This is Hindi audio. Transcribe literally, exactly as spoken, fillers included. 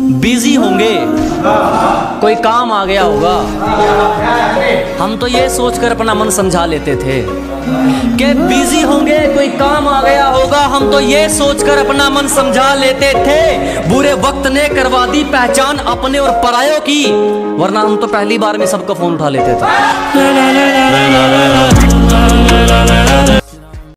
बिजी होंगे, कोई काम आ गया होगा, हम तो ये सोचकर अपना मन समझा लेते थे कि बिजी होंगे, कोई काम आ गया होगा, हम तो ये सोचकर अपना मन समझा लेते थे। बुरे वक्त ने करवा दी पहचान अपने और परायों की, वरना हम तो पहली बार में सबका फोन उठा लेते थे।